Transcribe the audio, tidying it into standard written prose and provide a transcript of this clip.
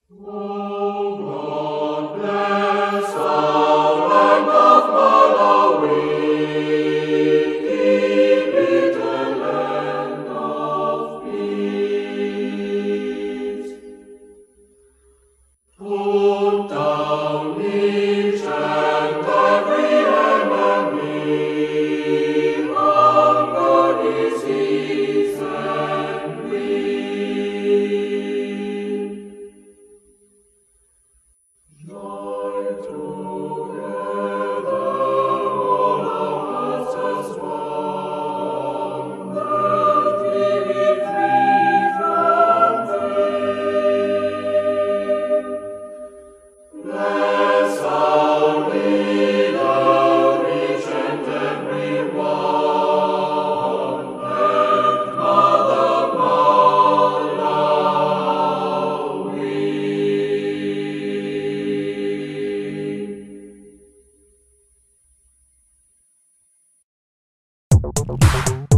O God, bless our land of Malawi, keep it a land of peace. Put down each and every enemy, hunger, disease, and greed. Join together all our hearts as one, that we be free from fear. Bless our leader, each and every one, and Mother Malaŵi.